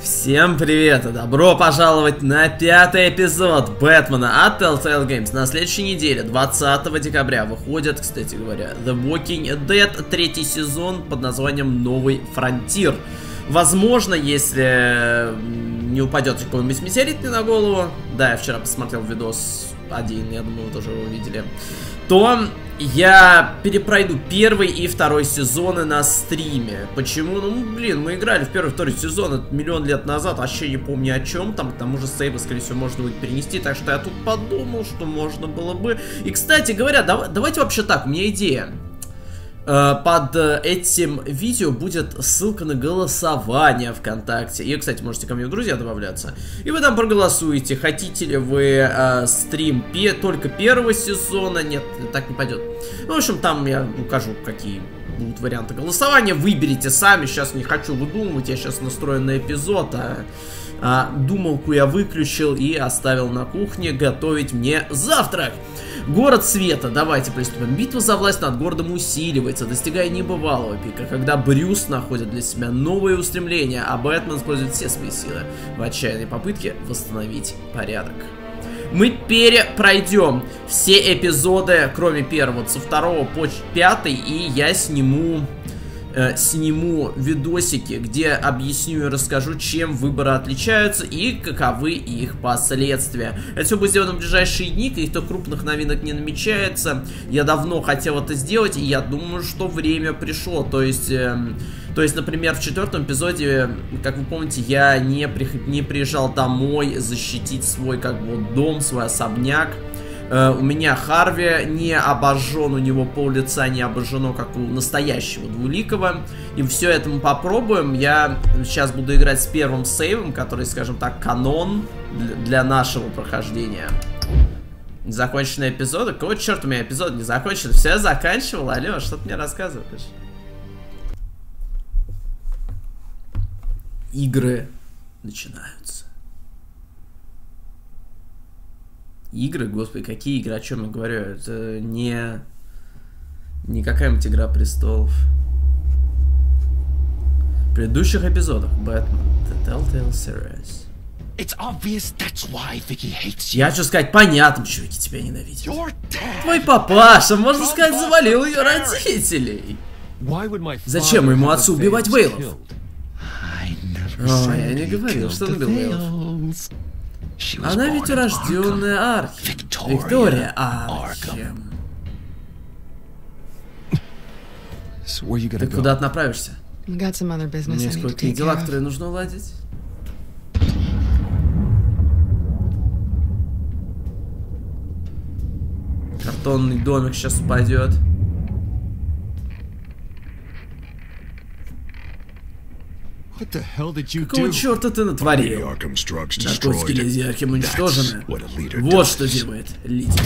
Всем привет и добро пожаловать на 5-й эпизод Бэтмена от Telltale Games. На следующей неделе, 20 декабря, выходит, кстати говоря, The Walking Dead, 3-й сезон под названием Новый Фронтир. Возможно, если не упадет какой-нибудь метеорит мне на голову, да, я вчера посмотрел видос один, я думаю, вы тоже его видели, то я перепройду первый и второй сезоны на стриме. Почему? Ну, блин, мы играли в первый и второй сезон, это миллион лет назад, вообще не помню о чем там, к тому же сейвы, скорее всего, можно будет перенести, так что я тут подумал, что можно было бы. И, кстати говоря, давайте вообще так, у меня идея. Под этим видео будет ссылка на голосование ВКонтакте. И, кстати, можете ко мне в друзья добавляться. И вы там проголосуете, хотите ли вы стрим только первого сезона. Нет, так не пойдет. Ну, в общем, там я укажу, какие будут варианты голосования. Выберите сами, сейчас не хочу выдумывать. Я сейчас настроен на эпизод, думалку я выключил и оставил на кухне готовить мне завтрак. Город света, давайте приступим. Битва за власть над городом усиливается, достигая небывалого пика, когда Брюс находит для себя новые устремления, а Бэтмен использует все свои силы в отчаянной попытке восстановить порядок. Мы перепройдем все эпизоды, кроме первого, со второго по 5, и я сниму видосики, где объясню и расскажу, чем выборы отличаются и каковы их последствия. Это все будет сделано в ближайшие дни, каких-то крупных новинок не намечается. Я давно хотел это сделать, и я думаю, что время пришло. То есть, например, в 4-м эпизоде, как вы помните, я не приезжал домой защитить свой дом, свой особняк. У меня Харви не обожжен, у него пол лица не обожжено, как у настоящего двуликого. И все это мы попробуем. Я сейчас буду играть с первым сейвом, который, скажем так, канон для нашего прохождения. Незаконченные эпизоды? Какого черта у меня эпизод не закончен? Все я заканчивал, алло, что ты мне рассказываешь? Игры начинаются. Игры, господи, какие игры, о чем я говорю? Это не какая-нибудь Игра Престолов. В предыдущих эпизодах Бэтмен, The Telltale Series. Я хочу сказать, понятно, почему Вики тебя ненавидит. Твой папаша, можно сказать, завалил ее родителей. Зачем моему отцу убивать Вейлов? О, я не говорил, что он убил Вейлов. Она ведь урожденная Архим. Виктория Архим. Ты куда-то направишься? У меня есть кое-какие дела, которые нужно уладить. Картонный домик сейчас упадет. Какого черта ты натворил? Наркотики Леди Архим уничтожены. Вот что делает лидер.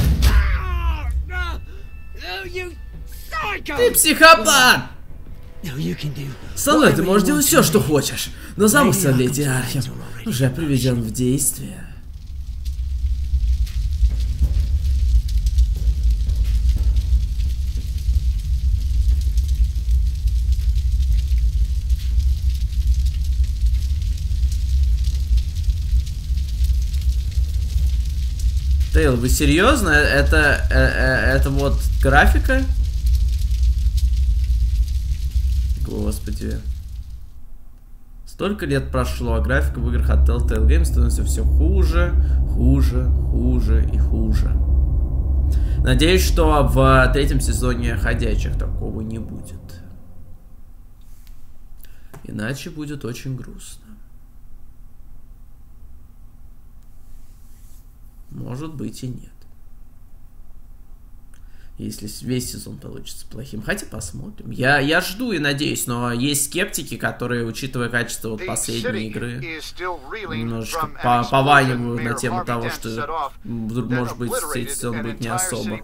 Ты психопат! Со мной ты можешь делать все, что хочешь, но замысел Леди Архим уже приведен в действие. Тейл, вы серьезно? Это вот графика? Господи. Столько лет прошло, а графика в играх от Telltale Games становится все хуже, хуже, хуже и хуже. Надеюсь, что в 3-м сезоне Ходячих такого не будет. Иначе будет очень грустно. Может быть и нет. Если весь сезон получится плохим. Хотя посмотрим. Я жду и надеюсь, но есть скептики, которые, учитывая качество последней игры, немножечко пованивают на тему того, что вдруг, может быть, третий сезон будет не особо.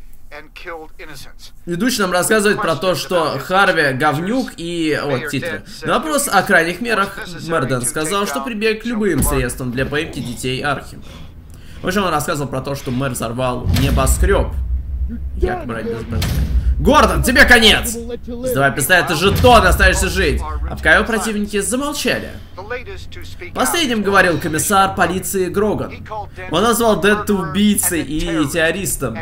Ведущий нам рассказывает про то, что Харви говнюк и... Вот, титры. На вопрос о крайних мерах Мэрден сказал, что прибег к любым средствам для поимки детей Архима. В общем, он рассказывал про то, что мэр взорвал небоскреб. Якобы ради безопасности. Гордон, тебе конец! Сдавай пистолет и жетон, останешься жить. А пока его противники замолчали. Последним говорил комиссар полиции Гроган. Он назвал Дента убийцей и террористом.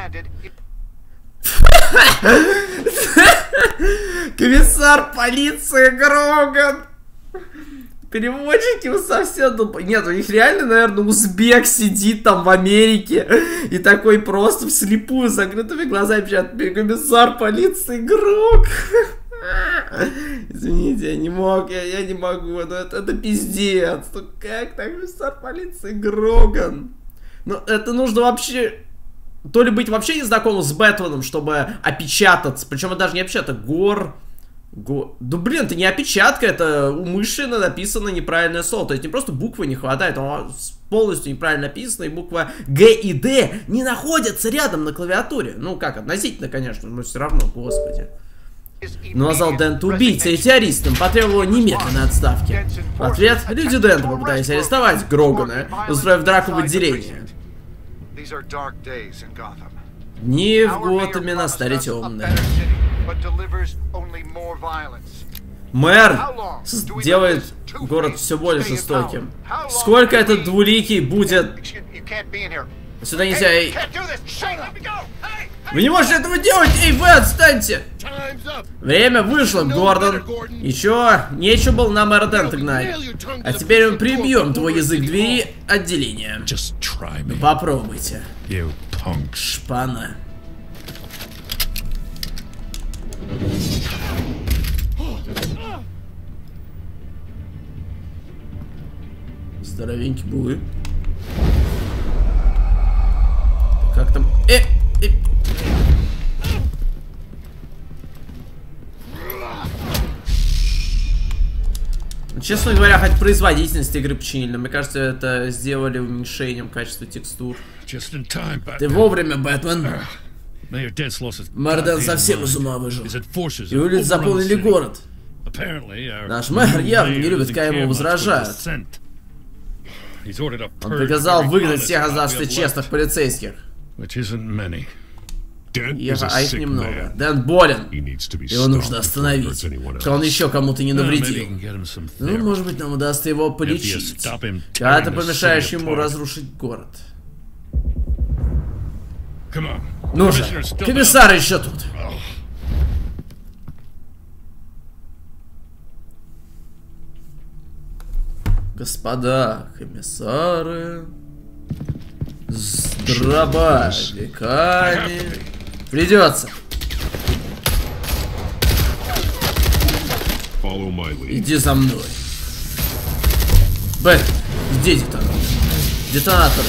Комиссар полиции Гроган. Переводчики вы совсем тупые. Нет, у них реально, наверное, узбек сидит там в Америке и такой просто вслепую с закрытыми глазами печатает: комиссар полиции Грог. Извините, я не мог, я не могу, но это пиздец. Ну как так, комиссар полиции Гроган? Ну это нужно вообще... То ли быть вообще незнакомым с Бэтменом, чтобы опечататься. Причем это даже не опечатка, Да блин, это не опечатка, это умышленно написано неправильное слово. То есть не просто буквы не хватает, оно полностью неправильно написано, и буква Г и Д не находятся рядом на клавиатуре. Ну как, относительно, конечно, но все равно, господи. Но назвал Дента убийцей и террористом, потребовал немедленной отставки. В ответ люди Дента попытались арестовать Грогана, устроив драку в отделении. Дни в Готэме настали темные. Мэр делает город все более жестоким. Сколько этот двуликий будет... Сюда нельзя... Вы не можете этого делать! Эй, вы отстаньте! Время вышло, Гордон. Еще нечего было на мэра Дента гнать. А теперь мы прибьем твой язык двери отделения. Ну, попробуйте. Шпана. Здоровенький буй. Как там? Честно говоря, хоть производительность игры починили, мне кажется, это сделали уменьшением качества текстур. Ты вовремя, Бэтмен. Мэр Дент совсем из ума выжил. И улицы заполнили город. Наш мэр явно не любит, когда ему возражают. Он приказал выгнать всех оставшихся честных полицейских. А их немного. Дент болен. Его нужно остановить. Пока он еще кому-то не навредил. Ну, может быть, нам удастся его полечить. Когда ты помешаешь ему разрушить город. Ну же, комиссар еще тут. Господа комиссары, с дробовиками придется. Иди за мной. Бэт, где детонатор? Детонатор.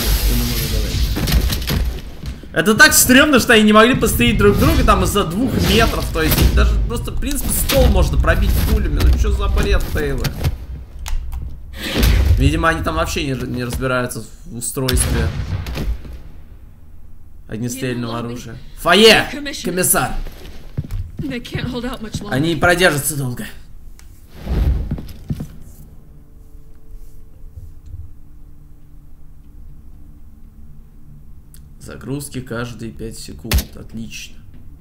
Это так стрёмно, что они не могли пострелить друг друга там из-за 2 метров. То есть даже просто, в принципе, стол можно пробить пулями. Ну что за бред, Тейлор? Видимо, они там вообще не разбираются в устройстве огнестрельного оружия. Фойе! Комиссар! Они не продержатся долго. Загрузки каждые 5 секунд. Отлично.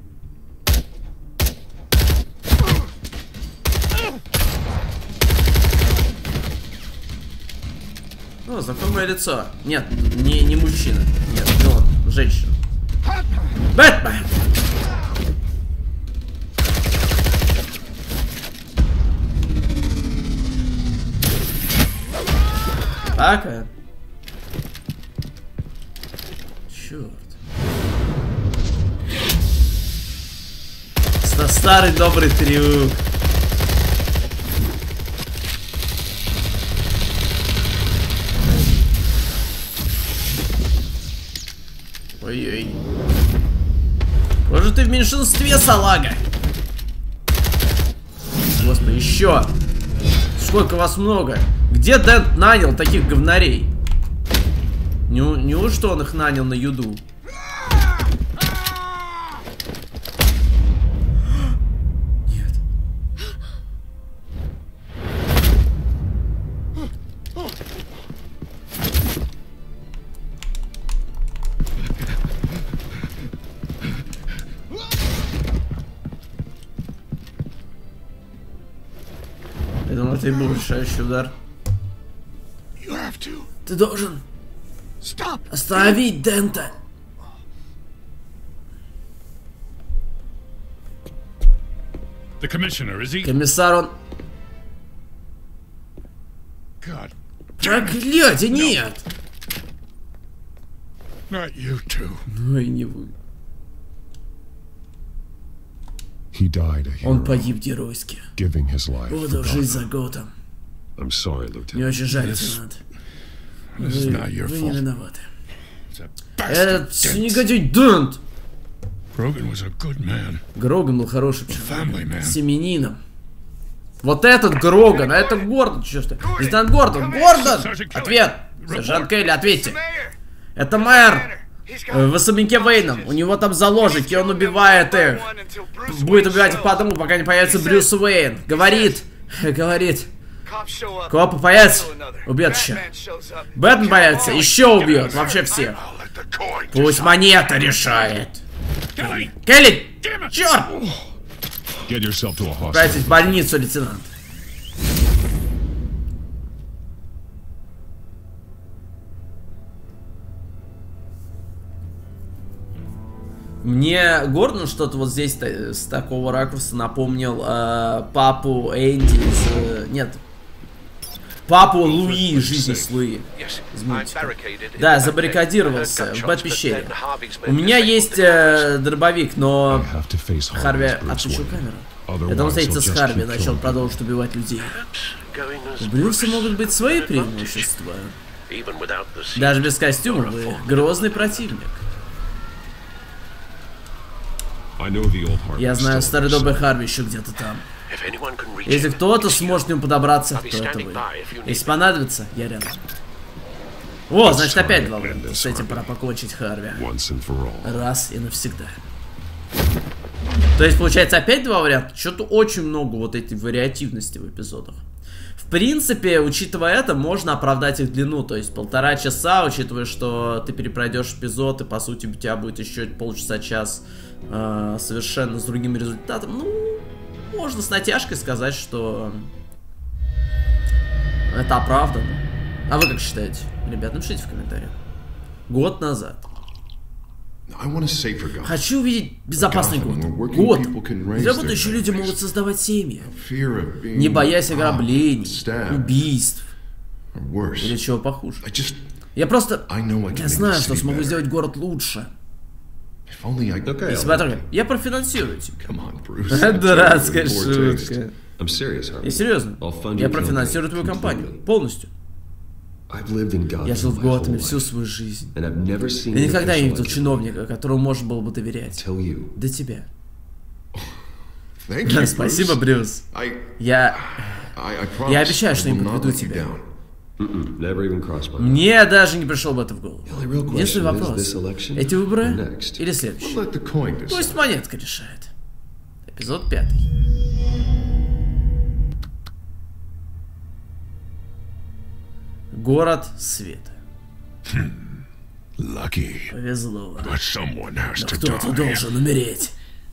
О, знакомое лицо. Нет, не мужчина. Нет, не он. Женщина. Бэтмен! Пока. Черт. Старый добрый трюк. Ой-ой. Может, ты в меньшинстве, салага? Господи, еще. Сколько вас много? Где Дент нанял таких говнарей? Неужто он их нанял на юду? Нет. это и был решающий удар. Ты должен остановить Дента. Комиссар, он... Проклятие, нет! Ну и не вы. Он погиб геройски, отдав жизнь за Готэм. Мне очень жаль, лейтенант. Вы не виноваты. Этот негодяй Дент! Гроган был хорошим семенином. Вот этот Гроган, а это Гордон. Чё что? Лейтенант Гордон! Гордон! Ответ! Сержант Келли, ответьте. Это мэр в особняке Вейном. У него там заложники, он убивает их. Будет убивать их по одному, пока не появится Брюс Уэйн. Говорит. Копы появятся, убьет еще. Бэтмен появится, еще убьет. Вообще всех. Пусть монета решает. Келли! Черт! Отправьтесь в больницу, лейтенант. Мне Гордон что-то вот здесь с такого ракурса напомнил папу Энди из... Нет. Папу Луи, жизни с Луи. Да, забаррикадировался в Бэт-пещере. У меня есть дробовик, но... Харви отключил камеру. Это он встретится с Харви, иначе он продолжит убивать людей. У Брюса могут быть свои преимущества. Даже без костюма вы грозный противник. Я знаю, старый добрый Харви еще где-то там. Если кто-то сможет к нему подобраться, то это вы. Если понадобится, я рядом. О, значит опять два варианта. С этим пора покончить, Харви. Раз и навсегда. То есть, получается, опять два варианта? Что-то очень много вот этой вариативности в эпизодах. В принципе, учитывая это, можно оправдать их длину. То есть 1,5 часа, учитывая, что ты перепройдешь эпизод, и по сути у тебя будет еще полчаса-час совершенно с другим результатом. Ну, можно с натяжкой сказать, что это оправдано. А вы как считаете? Ребят, напишите в комментариях. Год назад. Хочу увидеть безопасный год. Где будущие люди могут создавать семьи, не боясь ограблений, убийств или чего похуже. Я знаю, что смогу сделать город лучше. Если бы я профинансирую тебя. Дурацкая шутка. Я серьезно. Я профинансирую твою компанию. Полностью. Я жил в Готэме всю свою жизнь. Я никогда не видел чиновника, которому можно было бы доверять. До тебя. Спасибо, Брюс. Я обещаю, что не подведу тебя. Мне даже не пришел бы это в голову. Единственный вопрос. Эти выборы или следующий? Пусть монетка решает. Эпизод 5. Город света. Повезло. Но кто-то должен умереть.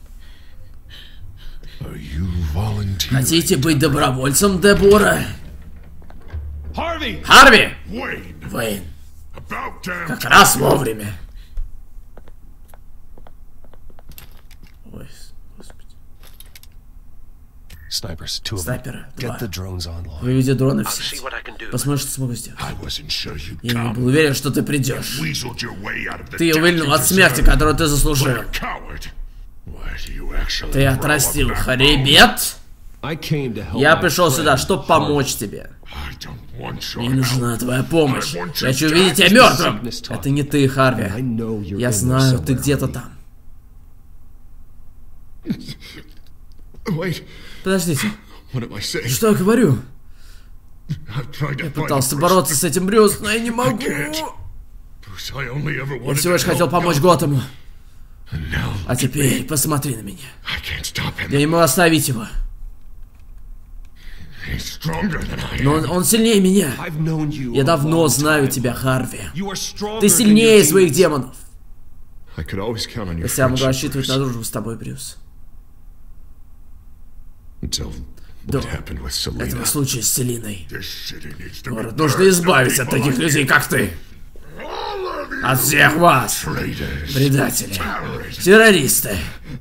Хотите быть добровольцем, Дебора? Харви! Вейн. Как раз вовремя. Ой, господи. Снайперы, 2. Выведи дроны в сеть. Посмотри, что смогу сделать. Я не был уверен, что ты придешь. Ты увильнул от смерти, которую ты заслужил. Ты отрастил хребет? Я пришел сюда, чтобы помочь тебе. Мне нужна твоя помощь. Я хочу увидеть тебя мертвым. Это не ты, Харви. Я знаю, ты где-то там. Подождите. Что я говорю? Я пытался бороться с этим Брюс, но я не могу. Я всего лишь хотел помочь Готэму. А теперь посмотри на меня. Я не могу остановить его. Но он сильнее меня. Я давно знаю тебя, Харви. Ты сильнее своих демонов. Я могу рассчитывать на дружбу с тобой, Брюс. до этого случая с Селиной. Город нужно избавить от таких людей, как ты. От всех вас, предатели, террористы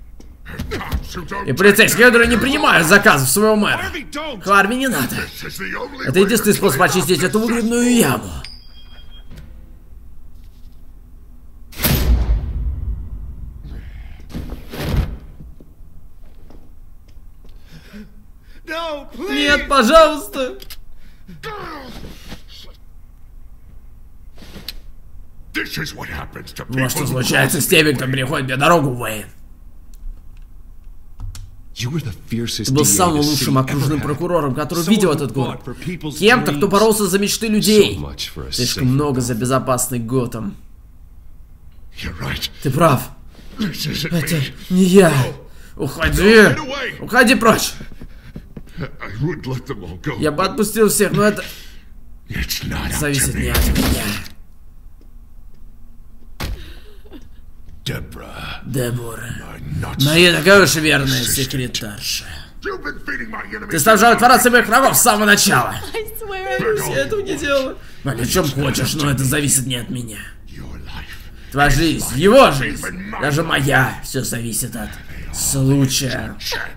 и полицейские, которые не принимают заказов своего мэра. Харви, не надо. Это единственный способ очистить эту выгребную яму. Нет, пожалуйста. Вот что случается с теми, кто переходит мне дорогу, Уэйн. Ты был самым лучшим окружным прокурором, который видел этот город. Кем-то, кто боролся за мечты людей. Слишком много за безопасный Готэм. Ты прав. Это не я. Уходи. Уходи прочь. Я бы отпустил всех, но это зависит не от меня. Дебора, моя такая уж верная секретарша. Ты снабжал информацией моих врагов с самого начала. Я этого не делала. Вали, в чем хочешь, но это зависит не от меня. Твоя жизнь, его жизнь, даже моя, все зависит от случая.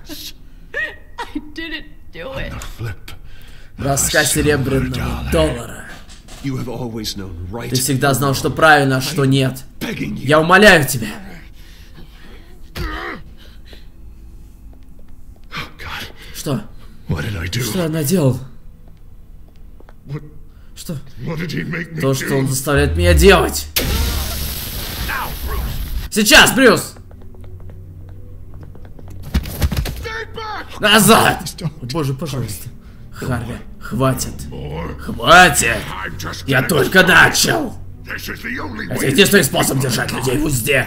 Броска серебряного доллара. Ты всегда знал, что правильно, а что нет. Я умоляю тебя. Что? Что я наделал? Что? То, что он заставляет меня делать. Сейчас, Брюс! Назад! О, боже, пожалуйста. Харви, хватит. Хватит! Я только начал! Это единственный способ держать людей в узде.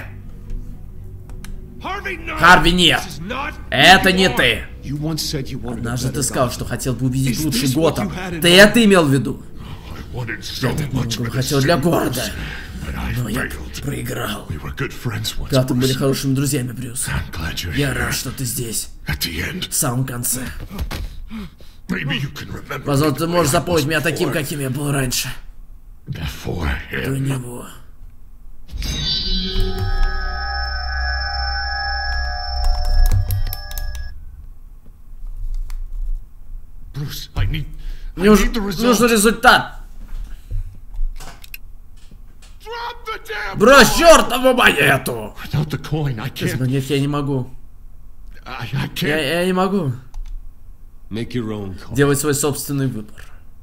Харви, нет! Это не ты! Однажды ты сказал, что хотел бы увидеть лучший Готэм. Ты это имел в виду? Я так многого хотел для города. Но я проиграл. Когда-то были хорошими друзьями, Брюс. Я рад, что ты здесь. В самом конце. Возможно, ты можешь запомнить меня таким, каким я был раньше. До него. Мне нужен результат. Брось чертову монету! Без монет я не могу. Я не могу. Делать свой собственный выбор.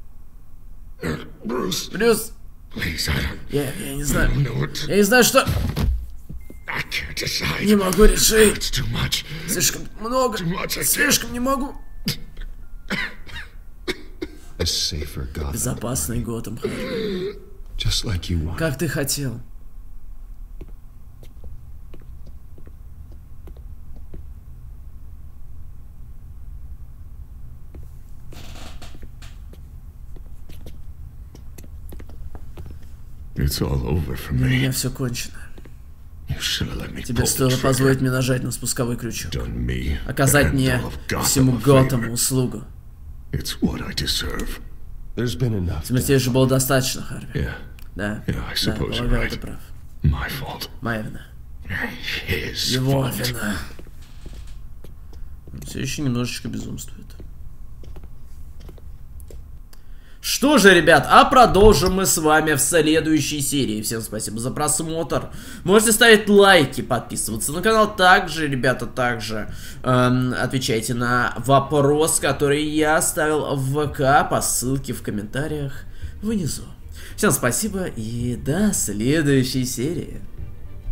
Брюс, я не знаю. Я не знаю, что... Не могу решить. Слишком много. Слишком не могу. Безопасный Готэм, Харви. Как ты хотел. У меня все кончено. Тебе стоило позволить мне нажать на спусковой крючок. Оказать мне всему Готэму услугу. Смертей же было достаточно, Харви. Да, полагаю, ты прав. Моя вина. Его вина. Все еще немножечко безумствует. Что же, ребят, а продолжим мы с вами в следующей серии. Всем спасибо за просмотр. Можете ставить лайки, подписываться на канал. Также, ребята, отвечайте на вопрос, который я оставил в ВК по ссылке в комментариях внизу. Всем спасибо и до следующей серии.